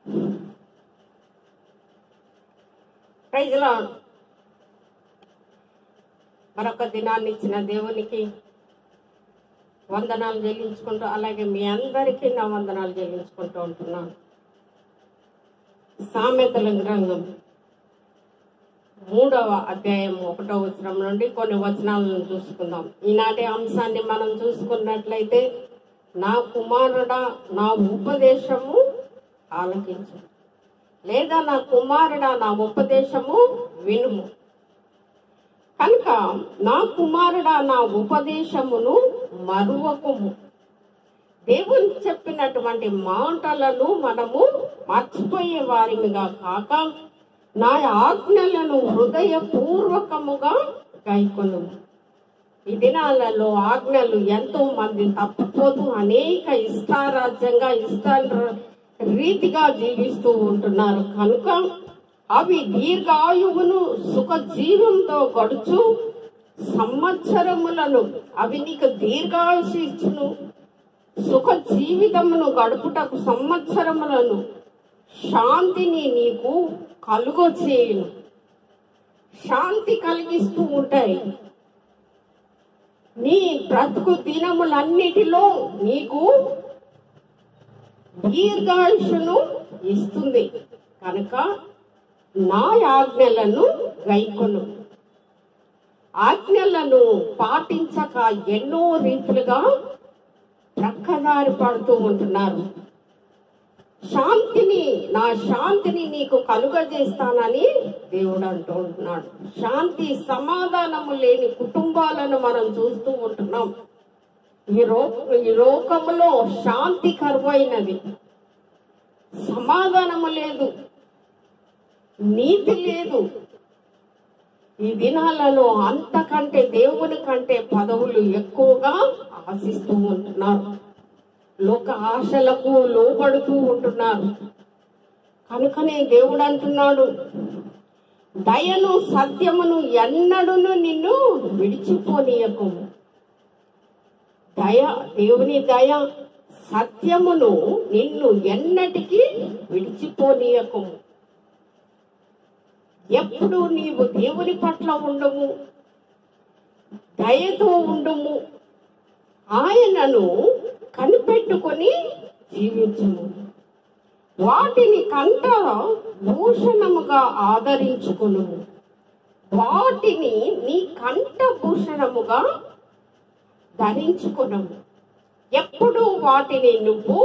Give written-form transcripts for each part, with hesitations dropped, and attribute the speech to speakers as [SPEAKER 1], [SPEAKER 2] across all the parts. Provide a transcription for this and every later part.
[SPEAKER 1] Praise lord. మరొక దినాన్ని ఇచ్చిన దేవునికి వందనాలు చెల్లించుకుంటూ, అలాగే మీ అందరికీ నా వందనాలు చెల్లించుకుంటూ ఉంటున్నాను. సామెతల గ్రంథం 3వ అధ్యాయం 1వ వచనం నుండి కొన్ని వచనాలను చూసుకుందాం. ఈనాటి అంశాన్ని మనం చూసుకున్నట్లయితే, నా కుమారుడా నా ఉపదేశము ఆలకించు, లేదా నా కుమారుడా నా ఉపదేశము వినుము. కనుక నా కుమారుడా నా ఉపదేశమును మరువకుము. దేవుని చెప్పినటువంటి మాటలను మనము మర్చిపోయే వారిగా కాక, నా ఆజ్ఞలను హృదయపూర్వకముగా గైకొనుము. ఈ దినాలలో ఆజ్ఞలు ఎంతో మంది తప్పిపోతూ అనేక ఇష్టారాజ్యంగా రీతిగా జీవిస్తూ ఉంటున్నారు. కనుక అవి దీర్ఘాయువును సుఖ జీవంతో గడుచు సంవత్సరములను, అవి నీకు దీర్ఘాయుషు ఇచ్చును, సుఖ జీవితమును గడుపుటకు సంవత్సరములను, శాంతిని నీకు కలుగచేయును. శాంతి కలిగిస్తూ ఉంటాయి. నీ బ్రతుకు దినములన్నిటిలో నీకు దీర్ఘాయుషును ఇస్తుంది. కనుక నా ఆజ్ఞలను గైకొను. ఆజ్ఞలను పాటించక ఎన్నో రీతులుగా ప్రక్కదారి పడుతూ ఉంటున్నారు. నా శాంతిని నీకు కలుగజేస్తానని దేవుడు అంటూ ఉంటున్నాడు. శాంతి సమాధానము లేని కుటుంబాలను మనం చూస్తూ ఉంటున్నాం. ఈ లోకములో శాంతి కరువైనది, సమాధానము లేదు, నీతి లేదు. ఈ దినాలలో అంతకంటే దేవుని కంటే పదవులు ఎక్కువగా ఆశిస్తూ ఉంటున్నారు. లోక ఆశలకు లోబడుతూ ఉంటున్నారు. కనుకనే దేవుడు అంటున్నాడు, దయను సత్యమును ఎన్నడూను నిన్ను విడిచిపోనీయకుము. దేవుని దయ సత్యమును నిన్ను ఎన్నటికీ విడిచిపోనీయకుము. ఎప్పుడు నీవు దేవుని పట్ల ఉండము, దయతో ఉండము, ఆయనను కనిపెట్టుకొని జీవించుము. వాటిని కంట భూషణముగా ఆదరించుకును. వాటిని నీ కంఠ భూషణముగా ధరించుకునము. ఎప్పుడు వాటిని నువ్వు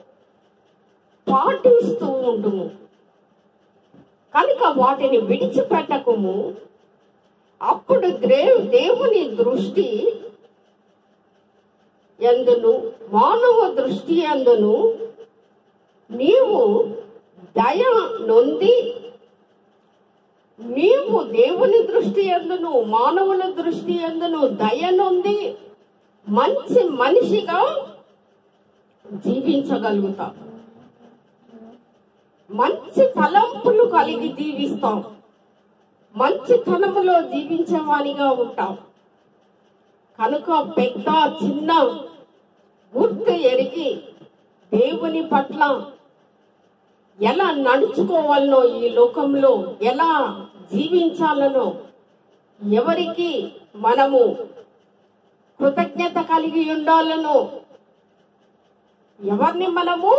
[SPEAKER 1] పాటిస్తూ ఉండుము. కనుక వాటిని విడిచిపెట్టకుము. అప్పుడు దేవుని దృష్టి యందును మానవ దృష్టి యందును నీవు దయ నొంది, నీవు దేవుని దృష్టి యందును మానవుల దృష్టి యందును దయ నొంది మంచి మనిషిగా జీవించగలుగుతాం. మంచి తలంపులు కలిగి జీవిస్తాం. మంచితనములో జీవించేవానిగా ఉంటాం. కనుక పెద్ద చిన్న గుర్తు ఎరిగి దేవుని పట్ల ఎలా నడుచుకోవాలనో, ఈ లోకంలో ఎలా జీవించాలనో, ఎవరికి మనము కృతజ్ఞత కలిగి ఉండాలనో, ఎవరిని మనము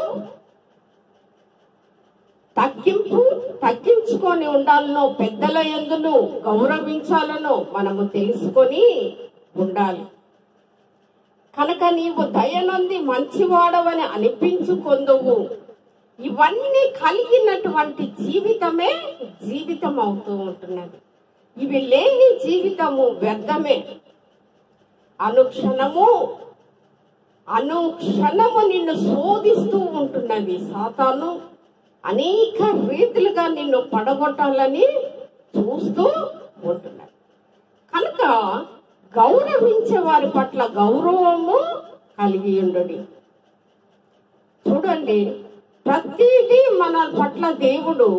[SPEAKER 1] తగ్గించుకొని ఉండాలనో, పెద్దల యందును గౌరవించాలనో మనము తెలుసుకొని ఉండాలి. కనుక నీవు దయనొంది మంచివాడవని అనిపించుకొందువు. ఇవన్నీ కలిగినటువంటి జీవితమే జీవితం అవుతూ ఉంటున్నది. ఇవి లేని జీవితము వ్యర్థమే. అనుక్షణము నిన్ను శోధిస్తూ ఉంటున్నది సాతాను. అనేక రీతిలుగా నిన్ను పడగొట్టాలని చూస్తూ ఉంటున్నాడు. కనుక గౌరవించే వారి పట్ల గౌరవము కలిగి ఉండండి. చూడండి, ప్రతిదీ మన పట్ల దేవుడు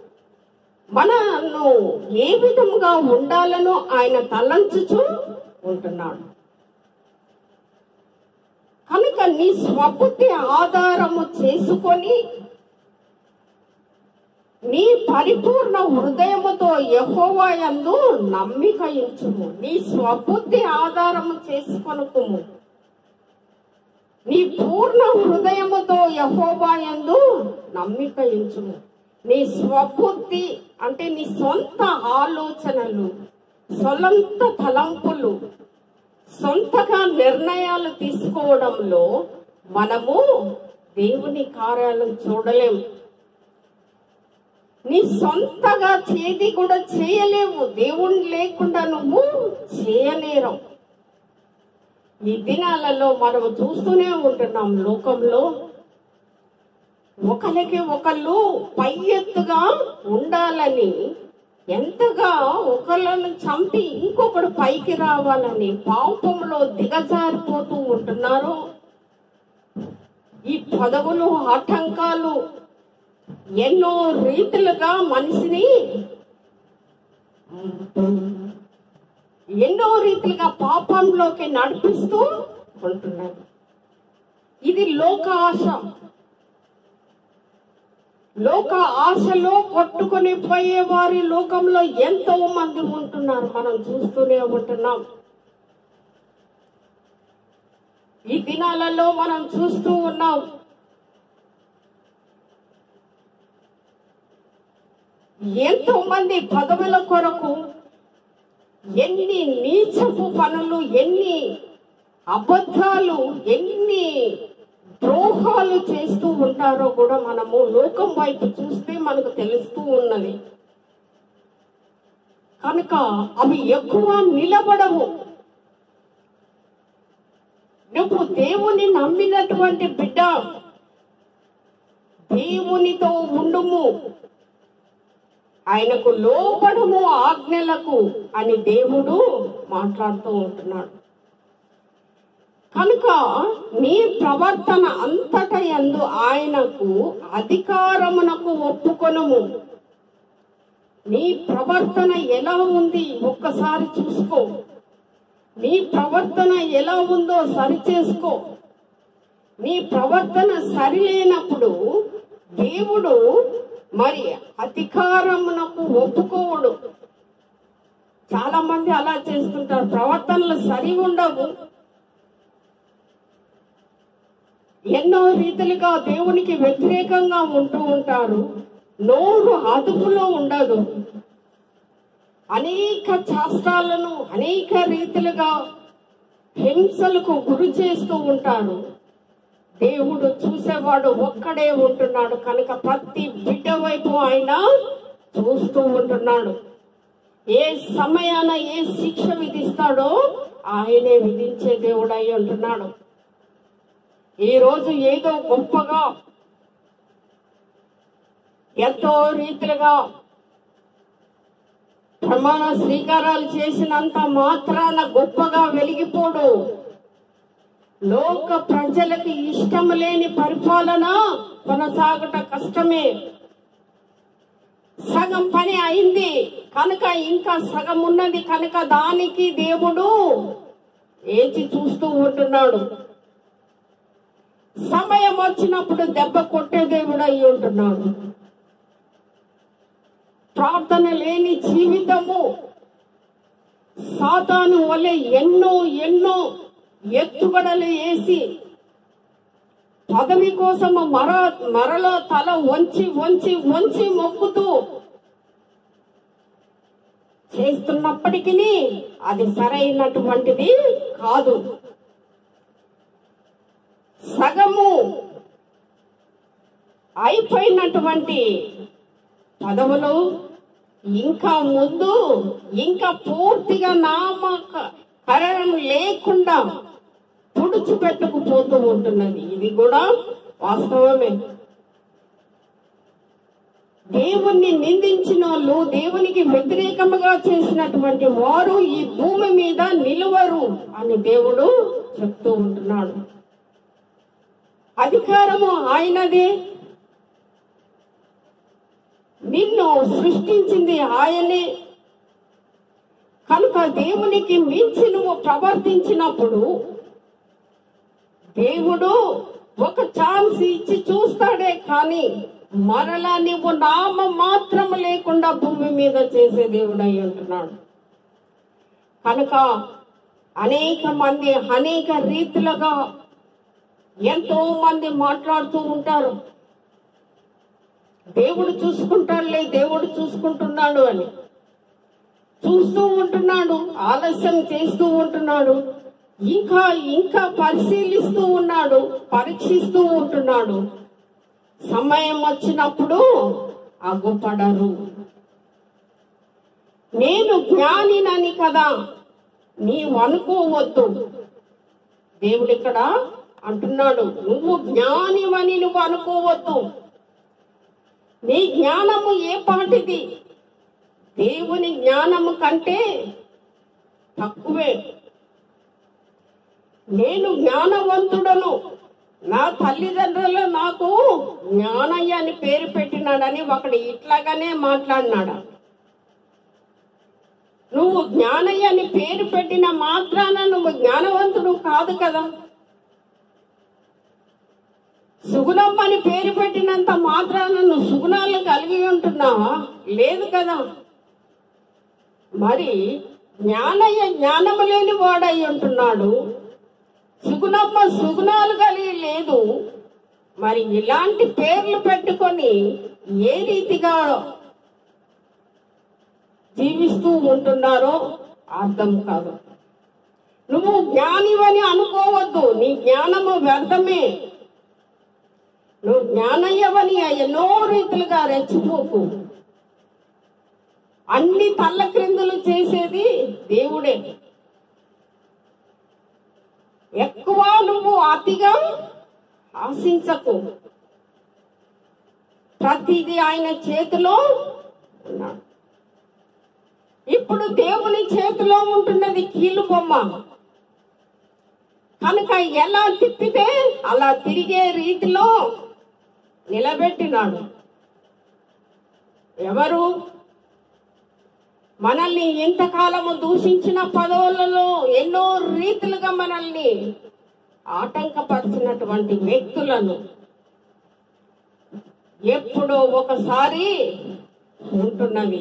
[SPEAKER 1] మనను ఏ విధముగా ఉండాలనో ఆయన తలంచుచూ ఉంటున్నాడు. కనుక నీ స్వబుద్ధి ఆధారము చేసుకొని నీ పరిపూర్ణ హృదయముతో యెహోవా యందు నమ్మిక ఉంచుము. నీ స్వబుద్ధి ఆధారము చేసుకొనుకుము. నీ పూర్ణ హృదయముతో యెహోవా యందు నమ్మిక ఉంచుము. నీ స్వబుద్ధి అంటే నీ సొంత ఆలోచనలు, సొంత తలంపులు, సొంతగా నిర్ణయాలు తీసుకోవడంలో మనము దేవుని కార్యాలను చూడలేము. నీ సొంతగా చేతి కూడా చేయలేవు. దేవుని లేకుండా నువ్వు చేయలేరు. ఈ దినాలలో మనం చూస్తూనే ఉంటున్నాం. లోకంలో ఒకరికి ఒకళ్ళు పై ఎత్తుగా ఉండాలని, ఎంతగా ఒకళ్ళను చంపి ఇంకొకడు పైకి రావాలని పాపంలో దిగజారిపోతూ ఉంటున్నారు. ఈ పదవులు, ఆటంకాలు ఎన్నో రీతులుగా మనిషిని ఎన్నో రీతిలుగా పాపంలోకి నడిపిస్తూ ఉంటున్నారు. ఇది లోక ఆశ. లోక ఆశలో కొట్టుకొని పోయే వారి లోకంలో ఎంతో మంది ఉంటున్నారు. మనం చూస్తూనే ఉంటున్నాం. ఈ దినాలలో మనం చూస్తూ ఉన్నాం. ఎంతో మంది పదవుల కొరకు ఎన్ని నీచపు పనులు, ఎన్ని అబద్ధాలు, ఎన్ని ద్రోహాలు చేస్తూ ఉంటారో కూడా మనము లోకం వైపు చూస్తే మనకు తెలుస్తూ ఉన్నది. కనుక అవి ఎక్కువ నిలబడవు. నువ్వు దేవుని నమ్మినటువంటి బిడ్డ, దేవునితో ఉండుము, ఆయనకు లోబడము ఆజ్ఞలకు అని దేవుడు మాట్లాడుతూ ఉంటున్నాడు. కనుక నీ ప్రవర్తన అంతట యందు ఆయనకు అధికారమునకు ఒప్పుకొనుము. నీ ప్రవర్తన ఎలా ఉంది ఒక్కసారి చూసుకో. నీ ప్రవర్తన ఎలా ఉందో సరిచేసుకో. నీ ప్రవర్తన సరిలేనప్పుడు దేవుడు మరి అధికారమునకు ఒప్పుకోవడు. చాలా మంది అలా చేస్తుంటారు. ప్రవర్తనలు సరి ఉండవు. ఎన్నో రీతిలుగా దేవునికి వ్యతిరేకంగా ఉంటూ ఉంటారు. నోరు అదుపులో ఉండదు. అనేక శాస్త్రాలను అనేక రీతిలుగా హింసలకు గురి చేస్తూ ఉంటారు. దేవుడు చూసేవాడు ఒక్కడే ఉంటున్నాడు. కనుక ప్రతి బిడ్డ వైపు ఆయన చూస్తూ ఉంటున్నాడు. ఏ సమయాన ఏ శిక్ష విధిస్తాడో ఆయనే విధించే దేవుడు అయి ఉంటున్నాడు. ఈ రోజు ఏదో గొప్పగా ఎంతో రీతిలుగా ప్రమాణ స్వీకారాలు చేసినంత మాత్రాన గొప్పగా వెలిగిపోడు. లోక ప్రజలకి ఇష్టం లేని పరిపాలన కొనసాగట కష్టమే. సగం పని అయింది కనుక ఇంకా సగం ఉన్నది కనుక దానికి దేవుడు ఏచి చూస్తూ ఉంటున్నాడు. సమయం వచ్చినప్పుడు దెబ్బ కొట్టే దేవుడు అయి ఉంటున్నాడు. ప్రార్థన లేని జీవితము సాతాను వలె ఎన్నో ఎన్నో ఎత్తుగడలు వేసి పదవి కోసము మరలో తల వంచి వంచి వంచి మొక్కుతూ చేస్తున్నప్పటికీ అది సరైనటువంటిది కాదు. సగము అయిపోయినటువంటి పదవులు ఇంకా ముందు ఇంకా పూర్తిగా నామకరణం లేకుండా తుడిచిపెట్టుకుపోతూ ఉంటున్నది. ఇది కూడా వాస్తవమే. దేవుణ్ణి నిందించిన వాళ్ళు, దేవునికి వ్యతిరేకముగా చేసినటువంటి వారు ఈ భూమి మీద నిలువరు అని దేవుడు చెప్తూ ఉంటున్నాడు. అధికారము ఆయనదే. నిన్ను సృష్టించింది ఆయనే. కనుక దేవునికి మించి నువ్వు ప్రవర్తించినప్పుడు దేవుడు ఒక ఛాన్స్ ఇచ్చి చూస్తాడే కానీ మరలా నీవు నామ మాత్రము లేకుండా భూమి మీద చేసే దేవుడై ఉంటున్నాడు. కనుక అనేక మంది అనేక రీతిలుగా ఎంతో మంది మాట్లాడుతూ ఉంటారు, దేవుడు చూసుకుంటాడులే, దేవుడు చూసుకుంటున్నాడు అని. చూస్తూ ఉంటున్నాడు, ఆలస్యం చేస్తూ ఉంటున్నాడు, ఇంకా ఇంకా పరిశీలిస్తూ ఉన్నాడు, పరీక్షిస్తూ ఉంటున్నాడు. సమయం వచ్చినప్పుడు అగుపడరు. నేను జ్ఞానినని కదా నీవు అనుకోవద్దు. దేవుడు ఇక్కడ అంటున్నాడు, నువ్వు జ్ఞానివని నువ్వు అనుకోవద్దు. నీ జ్ఞానము ఏ పాటిది? దేవుని జ్ఞానము కంటే తక్కువే. నేను జ్ఞానవంతుడను, నా తల్లిదండ్రులు నాకు జ్ఞానయ్య అని పేరు పెట్టినాడని ఒకడు ఇట్లాగానే మాట్లాడినాడు. నువ్వు జ్ఞానయ్య అని పేరు పెట్టిన మాత్రాన నువ్వు జ్ఞానవంతుడు కాదు కదా. సుగుణం అని పేరు పెట్టినంత మాత్రాన నువ్వు సుగుణాలు కలిగి ఉంటున్నావా? లేదు కదా. మరి జ్ఞానయ్య జ్ఞానము లేని వాడై ఉంటున్నాడు, సుగుణమ్మ సుగుణాలు కలిగి లేదు. మరి ఇలాంటి పేర్లు పెట్టుకొని ఏ రీతిగా జీవిస్తూ ఉంటున్నారో అర్థం కాదు. నువ్వు జ్ఞానివని అనుకోవద్దు, నీ జ్ఞానము వ్యర్థమే. నువ్వు జ్ఞానయ్యవని ఎన్నో రీతులుగా రెచ్చిపోకు. అన్ని తల్ల క్రిందులు చేసేది దేవుడే. ఎక్కువ నువ్వు అతిగా ఆశించకు. ప్రతిదీ ఆయన చేతిలో ఉన్నాడు. ఇప్పుడు దేవుని చేతిలో ఉంటున్నది కీలు బొమ్మ కనుక ఎలా తిప్పితే అలా తిరిగే రీతిలో నిలబెట్టినాడు. ఎవరు? మనల్ని ఇంతకాలము దూషించిన పదవులలో ఎన్నో రీతులుగా మనల్ని ఆటంకపరిచినటువంటి వ్యక్తులను ఎప్పుడో ఒకసారి ఉంటున్నవి.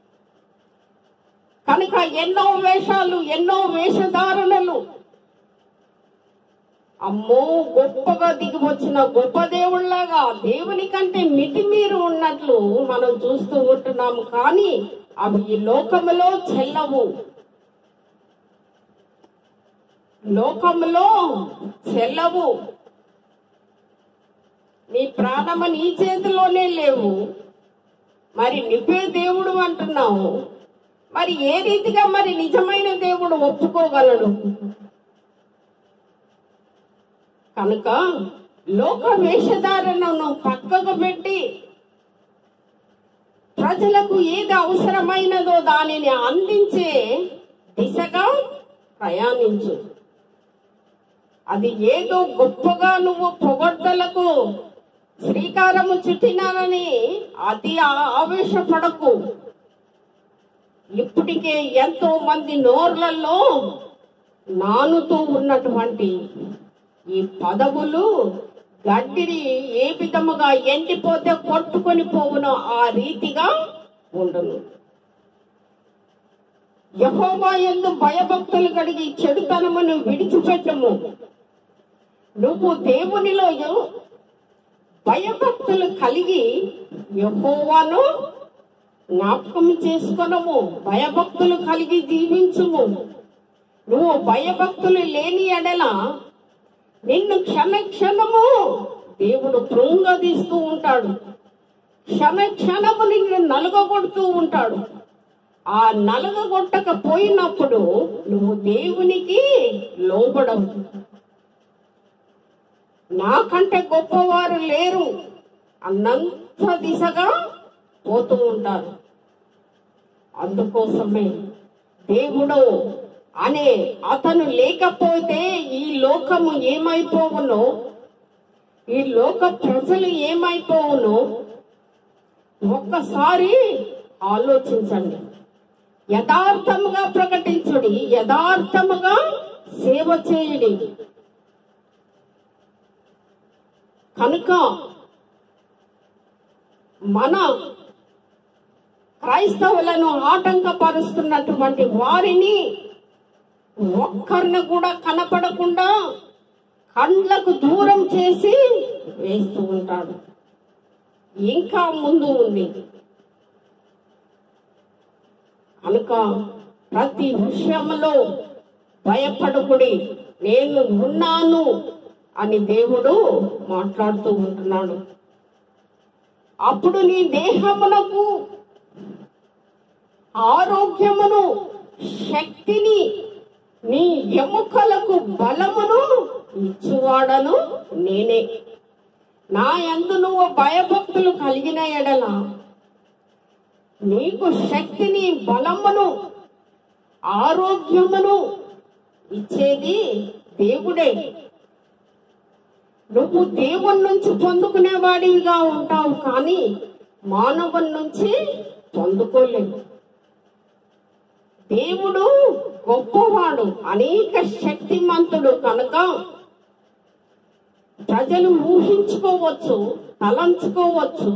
[SPEAKER 1] కనుక ఎన్నో వేషాలు, ఎన్నో వేషధారణలు. అమ్మో, గొప్పగా దిగి వచ్చిన గొప్ప దేవుళ్లాగా దేవుని కంటే మితిమీరు ఉన్నట్లు మనం చూస్తూ ఉంటున్నాము. కానీ అవి ఈ లోకములో చెల్లవు. లోకములో చెల్లవు. నీ ప్రాణము నీ చేతిలోనే లేవు. మరి నువ్వే దేవుడు అంటున్నావు. మరి ఏ రీతిగా మరి నిజమైన దేవుడు ఒప్పుకోగలడు? కనుక లోక వేషధారణను పక్కకు పెట్టి ప్రజలకు ఏది అవసరమైనదో దానిని అందించే దిశగా ప్రయాణించు. అది ఏదో గొప్పగా నువ్వు పొగడ్తలకు శ్రీకారము చుట్టినానని అతి ఆవేశపడకు. ఇప్పటికే ఎంతో మంది నోర్లలో నానుతూ ఉన్నటువంటి ఈ పదవులు గడ్డిని ఏ విధముగా ఎండిపోతే కొట్టుకొని పోవునో ఆ రీతిగా ఉండను. యెహోవా యందు భయభక్తులు కలిగి చెడుతనమును విడిచిపెట్టము. నువ్వు దేవునిలో భయభక్తులు కలిగి యెహోవాను జ్ఞాపకం చేసుకొనము. భయభక్తులు కలిగి జీవించుము. నువ్వు భయభక్తులు లేని ఎడల నిన్ను క్షణము దేవుడు కృంగదీస్తూ ఉంటాడు. క్షణము నిన్ను నలుగగొడుతూ ఉంటాడు. ఆ నలుగగొట్టకపోయినప్పుడు నువ్వు దేవునికి లోబడవు. నాకంటే గొప్పవారు లేరు అన్నంత దిశగా పోతూ ఉంటారు. అందుకోసమే దేవుడు అనే అతను లేకపోతే ఈ లోకము ఏమైపోవునో, ఈ లోక ప్రజలు ఏమైపోవునో ఒక్కసారి ఆలోచించండి. యథార్థముగా ప్రకటించుడి, యథార్థముగా సేవ చేయుడి. కనుక మన క్రైస్తవులను ఆటంకపరుస్తున్నటువంటి వారిని ఒక్కరిని కూడా కనపడకుండా కండ్లకు దూరం చేసి వేస్తూ ఉంటాడు. ఇంకా ముందు ఉంది కనుక ప్రతి విషయంలో భయపడకుడి, నేను ఉన్నాను అని దేవుడు మాట్లాడుతూ ఉంటున్నాడు. అప్పుడు నీ దేహమునకు ఆరోగ్యమును, శక్తిని, నీ ఎముకలకు బలమును ఇచ్చువాడను నేనే. నా యందు నువ్వు భయభక్తులు కలిగిన ఎడల నీకు శక్తిని, బలమును, ఆరోగ్యమును ఇచ్చేది దేవుడే. నువ్వు దేవుని నుంచి పొందుకునేవాడివిగా ఉంటావు, కానీ మానవుని నుంచి పొందుకోలేవు. దేవుడు గొప్పవాడు, అనేక శక్తిమంతుడు కనుక ప్రజలు ఊహించుకోవచ్చు, తలంచుకోవచ్చు,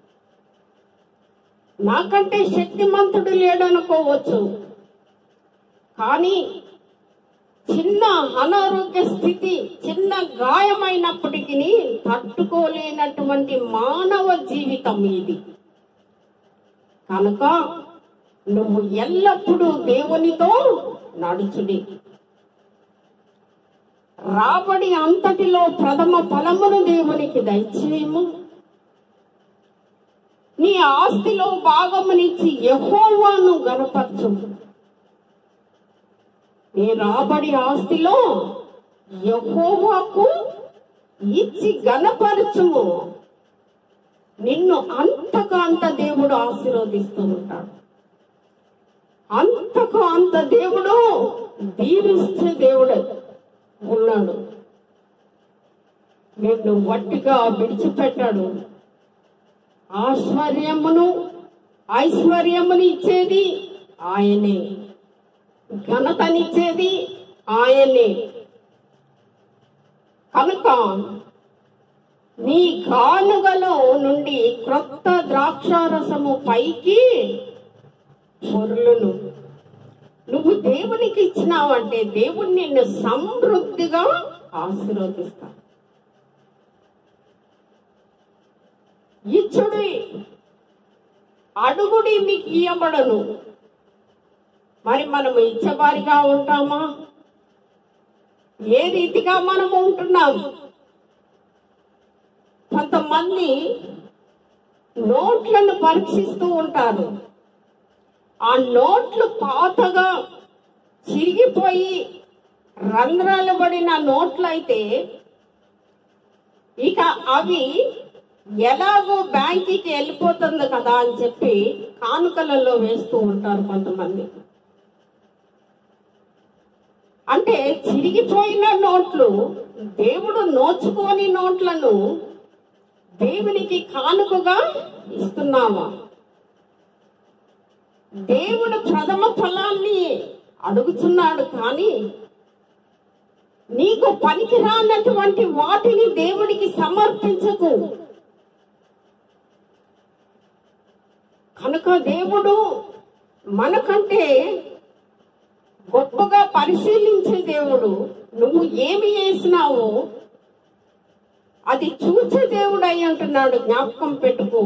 [SPEAKER 1] నాకంటే శక్తిమంతుడు లేడనుకోవచ్చు. కానీ చిన్న అనారోగ్య స్థితి, చిన్న గాయమైనప్పటికీ తట్టుకోలేనటువంటి మానవ జీవితం ఇది. కనుక నువ్వు ఎల్లప్పుడూ దేవునితో నడుచుడి. రాబడి అంతటిలో ప్రథమ ఫలమును దేవునికి దయచేయము. నీ ఆస్తిలో భాగమునిచ్చి యెహోవాను గణపరచుము. నీ రాబడి ఆస్తిలో యెహోవాకు ఇచ్చి గణపరచుము. నిన్ను అంతకు అంత దేవుడు ఆశీర్వదిస్తూ ఉంటాడు. అంతకు అంత దేవుడు దీవించే దేవుడు ఉన్నాడు. నిన్ను వట్టిగా విడిచిపెట్టాడు. ఐశ్వర్యమును ఇచ్చేది ఆయనే, ఘనతనిచ్చేది ఆయనే. కనుక నీ గానుగలో నుండి క్రొత్త ద్రాక్షారసము పైకి పొర్లును. నువ్వు దేవునికి ఇచ్చినావంటే దేవుడు నిన్ను సమృద్ధిగా ఆశీర్వదిస్తాడు. ఇచ్చుడి, అడుగుడి, మీకు ఇయ్యబడను. మరి మనము ఇచ్చేవారిగా ఉంటామా? ఏ రీతిగా మనము ఉంటున్నాం? కొంతమంది నోట్లను పరీక్షిస్తూ ఉంటారు. ఆ నోట్లు పాతగా చిరిగిపోయి రంధ్రాలు పడిన నోట్లు అయితే ఇక అవి ఎలాగో బ్యాంకుకి వెళ్ళిపోతుంది కదా అని చెప్పి కానుకలలో వేస్తూ ఉంటారు కొంతమంది. అంటే చిరిగిపోయిన నోట్లు, దేవుడు నోచుకోని నోట్లను దేవునికి కానుకగా ఇస్తున్నావా? దేవుడు ప్రథమ ఫలాన్ని అడుగుతున్నాడు, కానీ నీకు పనికిరానటువంటి వాటిని దేవుడికి సమర్పించకు. కనుక దేవుడు మనకంటే గొప్పగా పరిశీలించే దేవుడు. నువ్వు ఏమి చేసినావో అది చూసే దేవుడు అయి అంటున్నాడు. జ్ఞాపకం పెట్టుకో.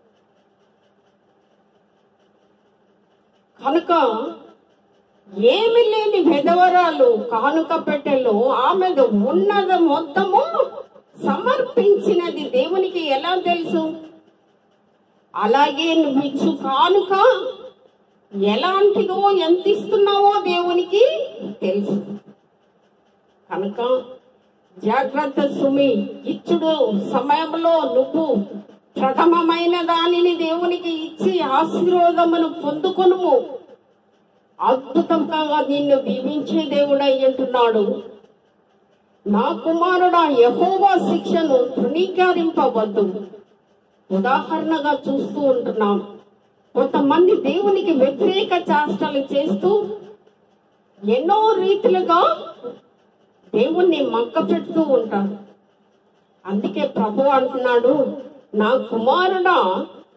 [SPEAKER 1] కనుక ఏమి లేని వెధవరాలు కానుక పెట్టెలో ఆమె ఉన్నది మొత్తము సమర్పించినది దేవునికి ఎలా తెలుసు? అలాగే నువ్వు ఇచ్చు కానుక ఎలాంటిదో, ఎంత ఇస్తున్నావో దేవునికి తెలుసు. కనుక జాగ్రత్త సుమి. ఇచ్చుడు సమయంలో నువ్వు ప్రథమమైన దానిని దేవునికి ఇచ్చి ఆశీర్వాదమును పొందుకొనుము. అద్భుతంగా నిన్ను దీవించే దేవుడు అయ్యంటున్నాడు. నా కుమారుడా, యెహోవా శిక్షను తృణీకరింపవద్దు. ఉదాహరణగా చూస్తూ ఉంటున్నాం, కొంతమంది దేవునికి వ్యతిరేక చేష్టలు చేస్తూ ఎన్నో రీతిలుగా దేవుణ్ణి మక్క పెడుతూ ఉంటారు. అందుకే ప్రభు అంటున్నాడు, నా కుమారుడా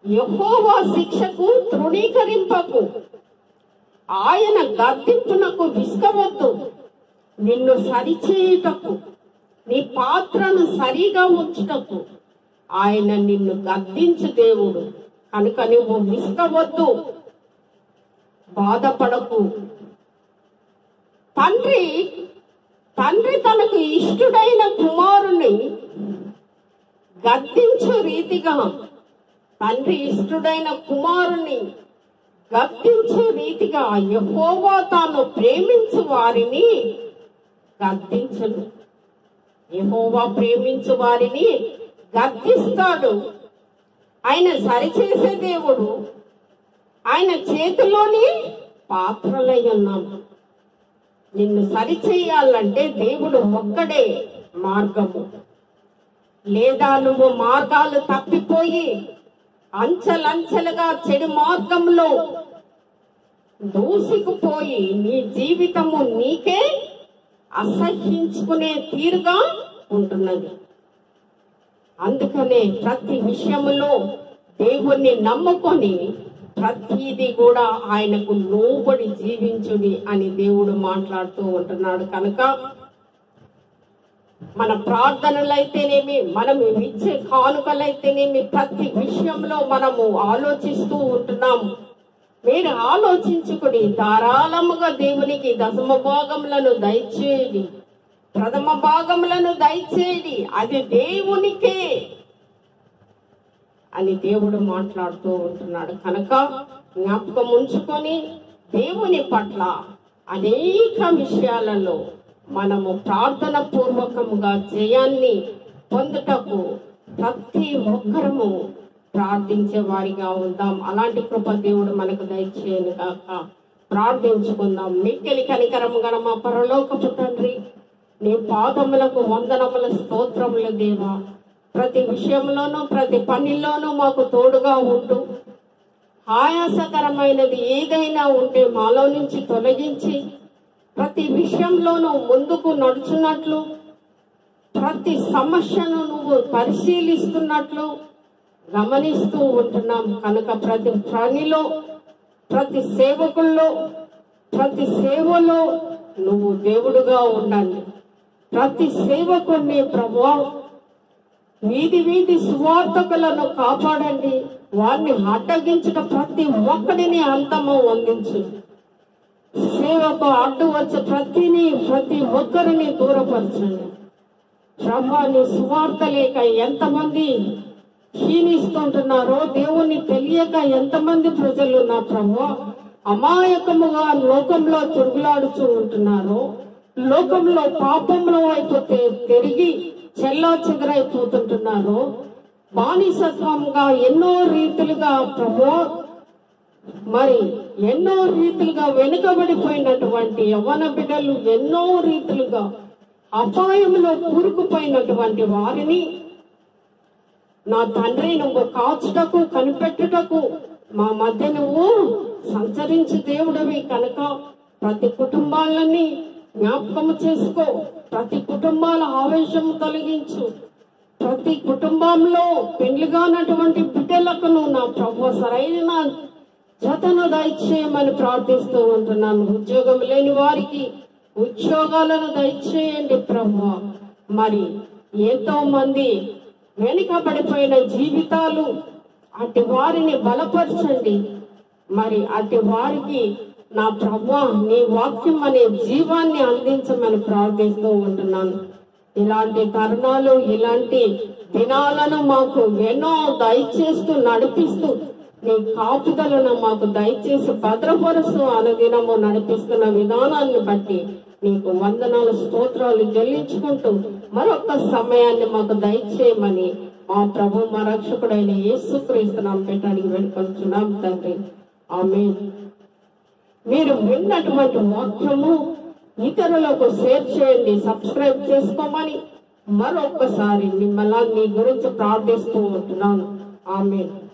[SPEAKER 1] యెహోవా శిక్షకు తృణీకరింపకు, ఆయన గద్దింపునకు విసుకవద్దు. నిన్ను సరిచేయుటకు, నీ పాత్రను సరిగా ఉంచుటకు ఆయన నిన్ను గద్దించు దేవుడు కనుక నువ్వు విసుకవద్దు, బాధపడకు. తండ్రి తనకు ఇష్టుడైన కుమారుని గద్దించు రీతిగా, తండ్రి ఇష్టుడైన కుమారుని గద్దించు రీతిగా యెహోవా తాను ప్రేమించు వారిని గద్దించను. యెహోవా ప్రేమించు వారిని గద్దిస్తాడు. ఆయన సరిచేసే దేవుడు. ఆయన చేతిలోని పాత్రలై ఉన్నాము. నిన్ను సరిచేయాలంటే దేవుడు ఒక్కడే మార్గము. లేదా నువ్వు మార్గాలు తప్పిపోయి అంచెలంచెలుగా చెడు మార్గంలో దూసుకుపోయి నీ జీవితము నీకే అసహ్యించుకునే తీరుగా ఉంటున్నది. అందుకనే ప్రతి విషయములో దేవుణ్ణి నమ్ముకొని ప్రతిదీ కూడా ఆయనకు లోబడి జీవించుడి అని దేవుడు మాట్లాడుతూ ఉంటున్నాడు. కనుక మన ప్రార్థనలైతేనేమి, మనం ఇచ్చే కానుకలైతేనేమి, ప్రతి విషయంలో మనము ఆలోచిస్తూ ఉంటున్నాము. మీరు ఆలోచించుకుని ధారాళముగా దేవునికి దశమ భాగములను దయచేయండి, ప్రథమ భాగములను దయచేయండి, అది దేవునికే అని దేవుడు మాట్లాడుతూ ఉంటున్నాడు. కనుక జ్ఞాపకం ఉంచుకొని దేవుని పట్ల అనేక విషయాలలో మనము ప్రార్థన పూర్వకముగా జయాన్ని పొందుటకు ప్రతి ఒక్కరము ప్రార్థించే వారిగా ఉందాం. అలాంటి కృప దేవుడు మనకు దయచేయను కాక. ప్రార్థించుకుందాం. మిక్కిలి కనికరము గల మా పరలోకపు తండ్రి, నీ పాదములకు వందనముల స్తోత్రములు దేవా. ప్రతి విషయంలోనూ ప్రతి పనిలోనూ మాకు తోడుగా ఉంటూ ఆయాసకరమైనది ఏదైనా ఉంటే మాలో నుంచి తొలగించి ప్రతి విషయంలోనూ ముందుకు నడుచున్నట్లు, ప్రతి సమస్యను నువ్వు పరిశీలిస్తున్నట్లు గమనిస్తూ ఉంటున్నాం. కనుక ప్రతి పనిలో, ప్రతి సేవకుల్లో, ప్రతి సేవలో నువ్వు దేవుడుగా ఉండండి. ప్రతి సేవకుని ప్రభువా, వీధి వీధి సువార్తకులను కాపాడండి. వారిని అడ్డగించుట ప్రతి ఒక్కడిని అంతము అందించు. సేవకు అడ్డు వచ్చే ప్రతి ఒక్కరిని దూరపరచండి. ప్రభా, నీ సువార్త లేక ఎంతమంది క్షీణిస్తుంటున్నారో, దేవుణ్ణి తెలియక ఎంతమంది ప్రజలు నా ప్రభా అమాయకముగా లోకంలో తిరుగులాడుతూ ఉంటున్నారో, లోకంలో పాపంలో అయిపోతే తిరిగి చెల్లా చెదరైపోతుంటున్నారో, బానిసత్వంగా ఎన్నో రీతులుగా ప్రభు మరి ఎన్నో రీతులుగా వెనుకబడిపోయినటువంటి యవ్వన బిడ్డలు ఎన్నో రీతులుగా అపాయంలో కూరుకుపోయినటువంటి వారిని నా తండ్రి నువ్వు కాచుటకు, కనిపెట్టుటకు మా మధ్య నువ్వు సంచరించు దేవుడివి. కనుక ప్రతి కుటుంబాలని జ్ఞాపకము చేసుకో. ప్రతి కుటుంబాల ఆవేశము తొలగించు. ప్రతి కుటుంబంలో పెళ్లిగానటువంటి బిడ్డలకు నా ప్రభు సరైన జతను దయచేయమని ప్రార్థిస్తూ ఉంటున్నాను. ఉద్యోగం లేని వారికి ఉద్యోగాలను దయచేయండి ప్రభు. మరి ఎంతో మంది వెనుకబడిపోయిన జీవితాలు, అటు వారిని బలపరచండి. మరి అటు వారికి నా ప్రభువా నీ వాక్యం అనే జీవాన్ని అందించమని ప్రార్థిస్తూ ఉంటున్నాను. ఇలాంటి తరుణాలు, ఇలాంటి దినాలను మాకు ఎన్నో దయచేస్తూ నడిపిస్తూ నీ కాపుదలను మాకు దయచేసి భద్రపరుస్తూ అనుదినము నడిపిస్తున్న విధానాన్ని బట్టి నీకు వందనాలు, స్తోత్రాలు చెల్లించుకుంటూ మరొక సమయాన్ని మాకు దయచేయమని మా ప్రభు మా రక్షకుడైన యేసుక్రీస్తు నామమున పెట్టడానికి వేడుకొంచున్నాం తండ్రి. ఆమేన్. మీరు విన్నటువంటి వాక్యము ఇతరులకు షేర్ చేయండి, సబ్స్క్రైబ్ చేసుకోమని మరొకసారి మిమ్మల్ని మీ గురించి ప్రార్థిస్తూ ఉంటున్నాను. ఆమేన్.